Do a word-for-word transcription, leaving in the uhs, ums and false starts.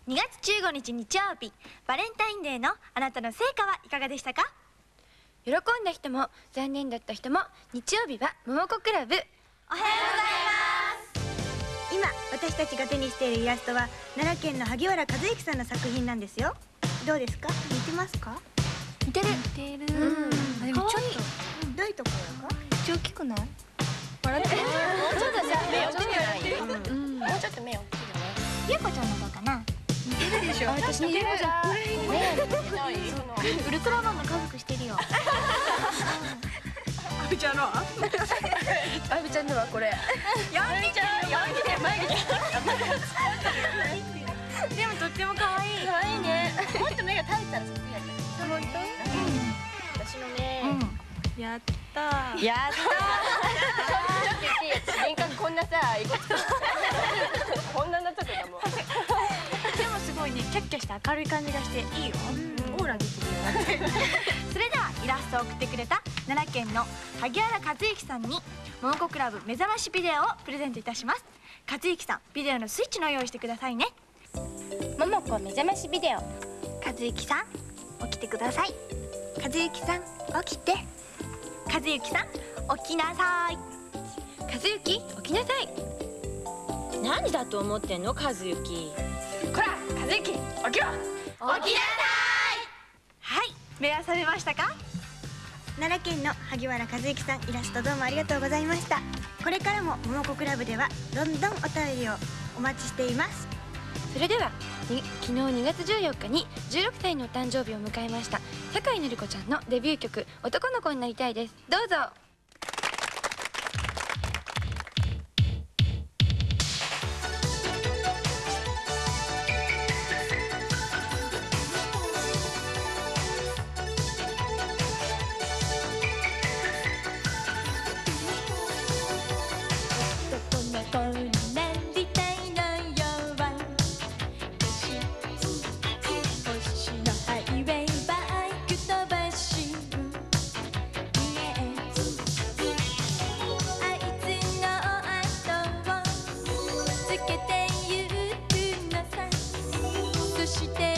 にがつじゅうごにち日曜日、バレンタインデーのあなたの成果はいかがでしたか？ 喜んだ人も残念だった人も、日曜日はももこクラブ。 おはようございます。 今私たちが手にしているイラストは奈良県の萩原和之さんの作品なんですよ。どうですか？似てますか？ 似てる。 似てる。 うん。 でもちょっとどういうところが？ 口大きくない？笑って。もうちょっとさ、目大きくない？うん。もうちょっと目大きいよね。 ゆうこちゃんのどうかな？ 似てるでしょ。私似てるじゃん。 ウルトラマンの家族してるよ。 あぶちゃんのは？ あぶちゃんのはこれ。 ヤンキちゃん、ヤンキで眉毛。でもとっても可愛い。 可愛いね。もっと目が垂れたらそっくりやった。本当？私のね。 やったー。 やったー。ちょっと言っていいやつ。輪郭こんなさ、こんななっちゃったもん。 でもすごいね、キャッキャした明るい感じがしていいよ。オーラ出てるよ。それではイラストを送ってくれた奈良県の萩原和之さんにももこクラブ目覚ましビデオをプレゼントいたします。和之さん、ビデオのスイッチの用意してくださいね。 ももこ目覚ましビデオ。 和之さん、起きてください。 和之さん、起きて。 和之さん、起きなさい。 和之、起きなさい。何だと思ってんの、和之。こら、和之、起きろ。起きなさい。 はい、目が覚めましたか？ 奈良県の萩原和之さん、イラストどうもありがとうございました。これからもももこクラブではどんどんお便りをお待ちしています。 それではに昨日にがつじゅうよっかにじゅうろくさいのお誕生日を迎えました酒井紀子ちゃんのデビュー曲「男の子になりたい」です。どうぞ。 そして